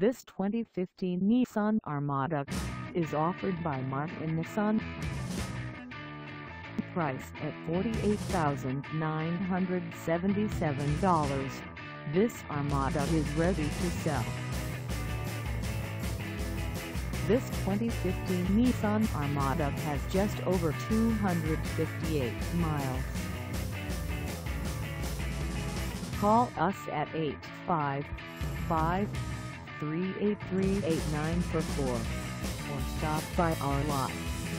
This 2015 Nissan Armada is offered by Martin Nissan. Price at $48,977. This Armada is ready to sell. This 2015 Nissan Armada has just over 258 miles. Call us at 855-383-8944 or stop by our lot.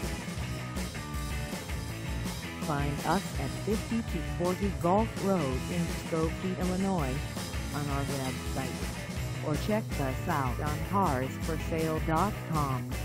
Find us at 5240 Golf Road in Skokie, Illinois, on our website, or check us out on carsforsale.com.